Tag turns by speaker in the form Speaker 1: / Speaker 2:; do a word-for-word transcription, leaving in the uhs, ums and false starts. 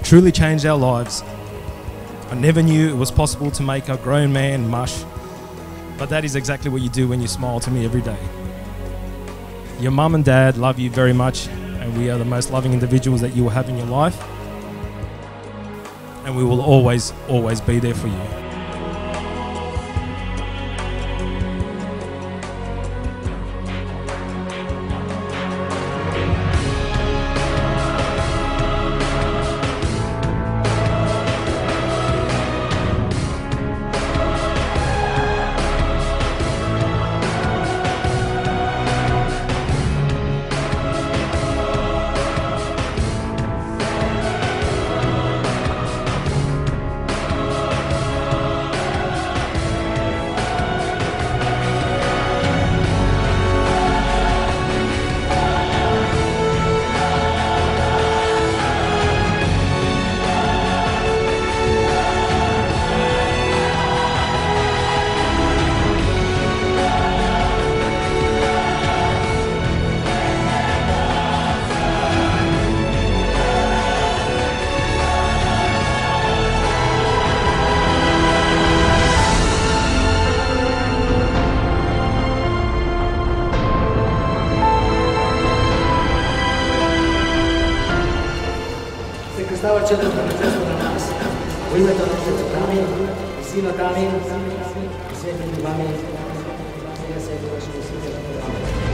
Speaker 1: truly changed our lives. I never knew it was possible to make a grown man mush, but that is exactly what you do when you smile to me every day. Your mum and dad love you very much, and we are the most loving individuals that you will have in your life. And we will always, always be there for you.
Speaker 2: Stava četvrta često na nas. U ime to noćeću kamen, i sino kamen, i svetim vami, i ja se vašem i svime.